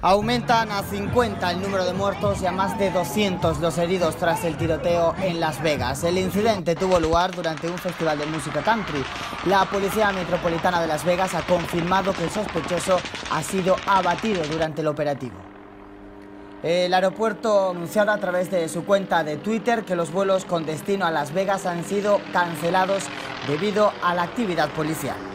Aumentan a 50 el número de muertos y a más de 200 los heridos tras el tiroteo en Las Vegas. El incidente tuvo lugar durante un festival de música country. La Policía Metropolitana de Las Vegas ha confirmado que el sospechoso ha sido abatido durante el operativo. El aeropuerto ha anunciado a través de su cuenta de Twitter que los vuelos con destino a Las Vegas han sido cancelados debido a la actividad policial.